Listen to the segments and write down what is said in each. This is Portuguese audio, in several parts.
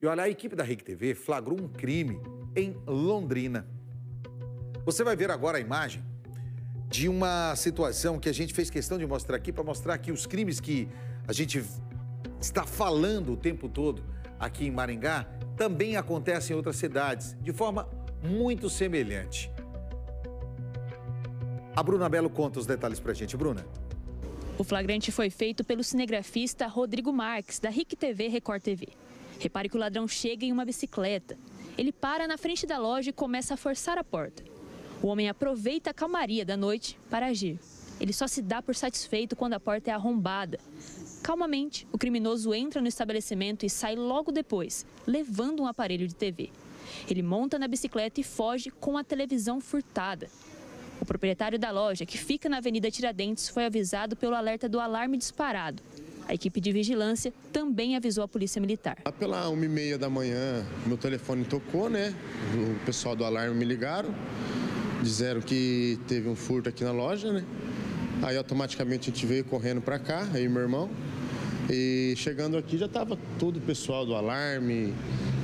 E olha, a equipe da RIC TV flagrou um crime em Londrina. Você vai ver agora a imagem de uma situação que a gente fez questão de mostrar aqui, para mostrar que os crimes que a gente está falando o tempo todo aqui em Maringá também acontecem em outras cidades, de forma muito semelhante. A Bruna Belo conta os detalhes pra gente. Bruna. O flagrante foi feito pelo cinegrafista Rodrigo Marques, da RIC TV Record TV. Repare que o ladrão chega em uma bicicleta. Ele para na frente da loja e começa a forçar a porta. O homem aproveita a calmaria da noite para agir. Ele só se dá por satisfeito quando a porta é arrombada. Calmamente, o criminoso entra no estabelecimento e sai logo depois, levando um aparelho de TV. Ele monta na bicicleta e foge com a televisão furtada. O proprietário da loja, que fica na Avenida Tiradentes, foi avisado pelo alerta do alarme disparado. A equipe de vigilância também avisou a Polícia Militar. Lá pela 1h30 da manhã, meu telefone tocou, né? O pessoal do alarme me ligaram, disseram que teve um furto aqui na loja, né? Aí automaticamente a gente veio correndo para cá, aí meu irmão. E chegando aqui já estava todo o pessoal do alarme.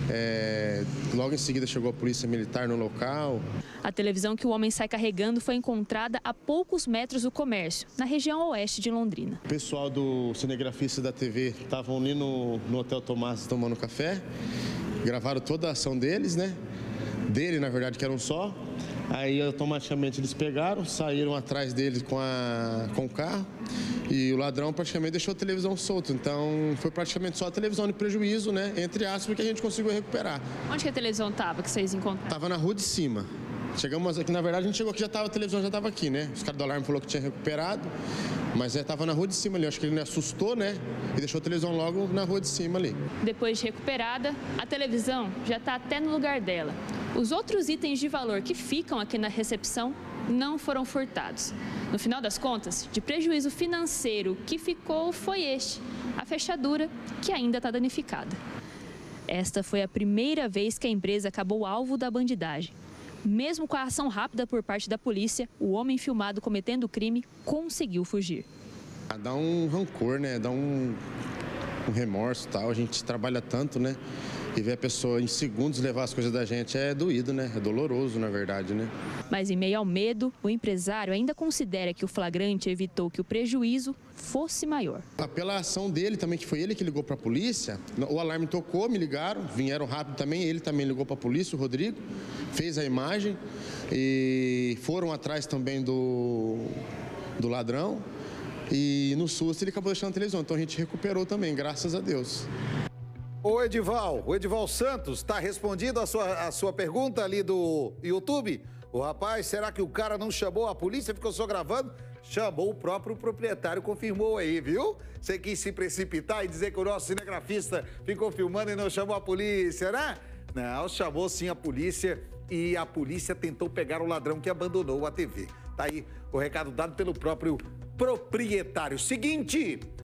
Logo em seguida chegou a Polícia Militar no local. A televisão que o homem sai carregando foi encontrada a poucos metros do comércio, na região oeste de Londrina. O pessoal do cinegrafista da TV estavam ali no Hotel Tomás tomando café. Gravaram toda a ação deles, né? Dele, na verdade, que era um só. Aí automaticamente eles pegaram, saíram atrás deles com o carro. E o ladrão praticamente deixou a televisão solta. Então foi praticamente só a televisão de prejuízo, né? Entre aspas, que a gente conseguiu recuperar. Onde que a televisão estava que vocês encontraram? Estava na rua de cima. Chegamos aqui, na verdade, a gente chegou aqui, a televisão já estava aqui, né? Os caras do alarme falaram que tinha recuperado, mas estava na rua de cima ali. Acho que ele assustou, né? E deixou a televisão logo na rua de cima ali. Depois de recuperada, a televisão já está até no lugar dela. Os outros itens de valor que ficam aqui na recepção não foram furtados. No final das contas, de prejuízo financeiro que ficou foi a fechadura, que ainda está danificada. Esta foi a primeira vez que a empresa acabou alvo da bandidagem. Mesmo com a ação rápida por parte da polícia, o homem filmado cometendo o crime conseguiu fugir. Dá um rancor, né? Dá um remorso e tal. A gente trabalha tanto, né? E ver a pessoa em segundos levar as coisas da gente é doído, né? É doloroso, na verdade, né? Mas em meio ao medo, o empresário ainda considera que o flagrante evitou que o prejuízo fosse maior. Pela ação dele também, que foi ele que ligou para a polícia, o alarme tocou, me ligaram, vieram rápido também, ele também ligou para a polícia, o Rodrigo, fez a imagem e foram atrás também do ladrão. E no susto ele acabou deixando a televisão, então a gente recuperou também, graças a Deus. O Edival Santos, está respondido a sua pergunta ali do YouTube? O rapaz, será que o cara não chamou a polícia, ficou só gravando? Chamou, o próprio proprietário confirmou aí, viu? Você quis se precipitar e dizer que o nosso cinegrafista ficou filmando e não chamou a polícia, né? Não, chamou sim a polícia e a polícia tentou pegar o ladrão que abandonou a TV. Tá aí o recado dado pelo próprio proprietário. Seguinte...